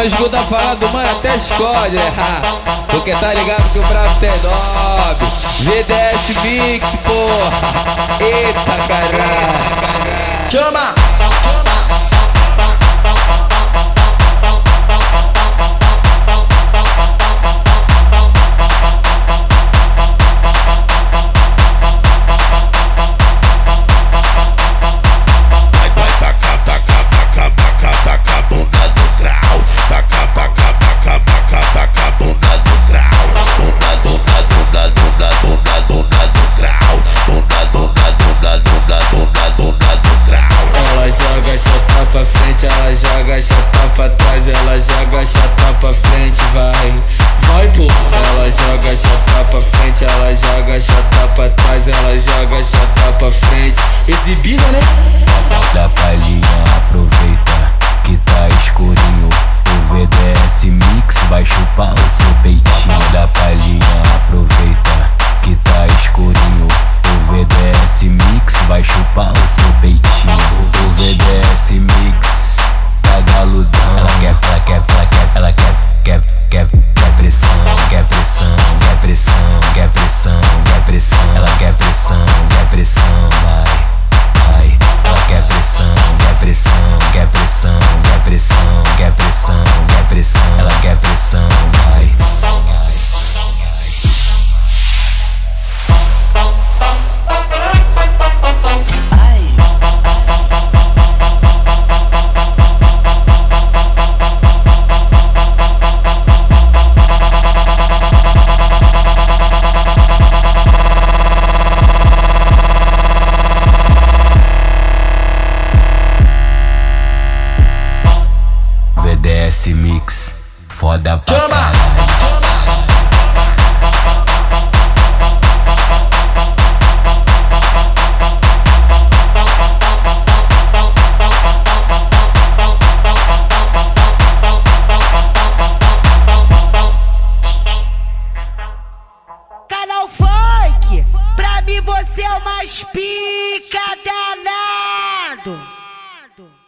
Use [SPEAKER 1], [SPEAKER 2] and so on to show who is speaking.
[SPEAKER 1] Nós escuta falar do mano até escolhe, né? Porque tá ligado que o brabo tem nome. VDS Mix, porra. Eita caralho.
[SPEAKER 2] Chama!
[SPEAKER 3] Pra frente, ela joga chata pra trás, ela joga chata pra frente, vai pô. Ela joga chata pra frente, ela joga chata pra trás, ela joga chata pra frente. Exibida, né?
[SPEAKER 4] Da palhinha, aproveita que tá escurinho. O VDS Mix vai chupar o seu peitinho. Da palhinha, aproveita que tá escurinho. O VDS Mix vai chupar o seu peitinho. O VDS Mix tá galudão. Ela quer pressão, quer pressão, quer pressão, quer pressão, quer pressão. Ela quer pressão, vai. Ela quer pressão, quer pressão, quer pressão, quer pressão, quer pressão, quer pressão. Ela quer pressão, vai. VDS Mix, foda pra caralho.
[SPEAKER 5] Canal Funk, pra mim você é o mais pica danado.